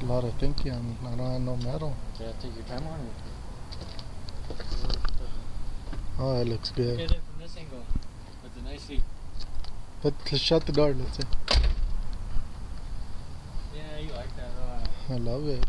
a lot of thinking. I don't have no metal. Yeah, take your time on it. Oh, it looks good. Look at it from this angle. With the nicely. Let's shut the door. Let's see. Yeah, you like that. I love it.